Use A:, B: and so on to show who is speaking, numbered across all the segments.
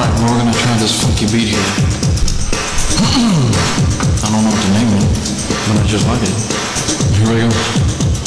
A: Alright, well, we're gonna try this funky beat here. I don't know what to name it, but I just like it. Here we go.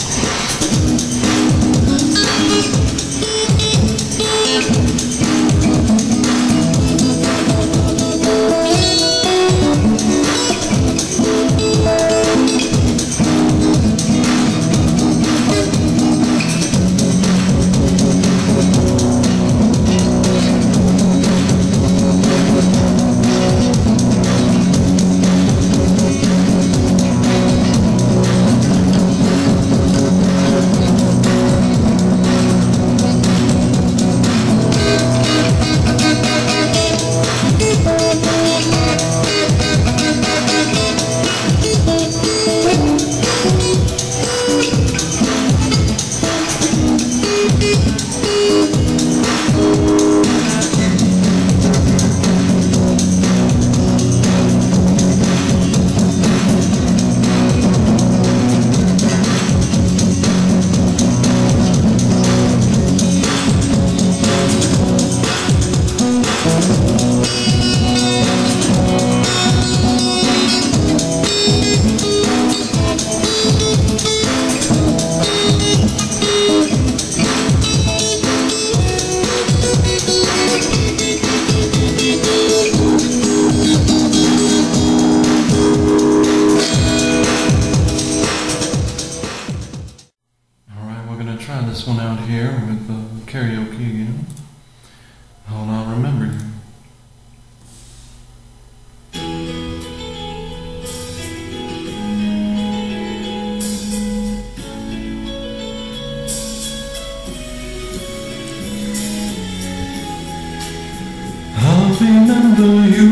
A: Try this one out here with karaoke again. Hold on, remember. I'll remember you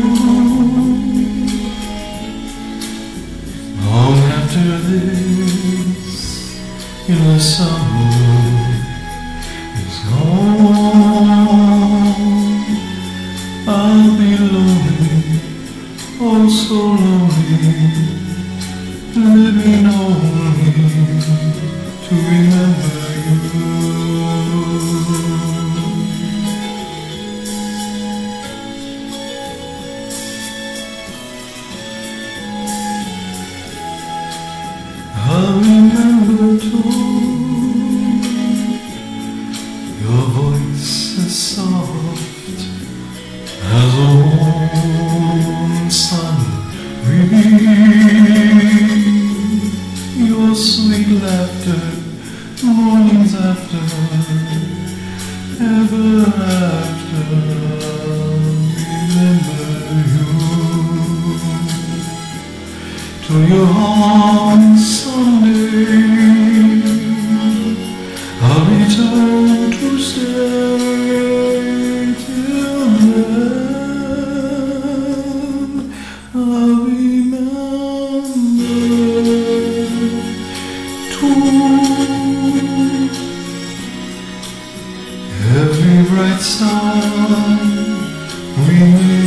A: long after this. Your summer is gone. I'll be lonely, oh so lonely, living only to remember you. I remember too, your voice is soft as a warm sun breeze. Your sweet laughter, mornings after, ever after, remember you. Till your heart someday I'll return to stay. Till then I'll remember too. Every bright star we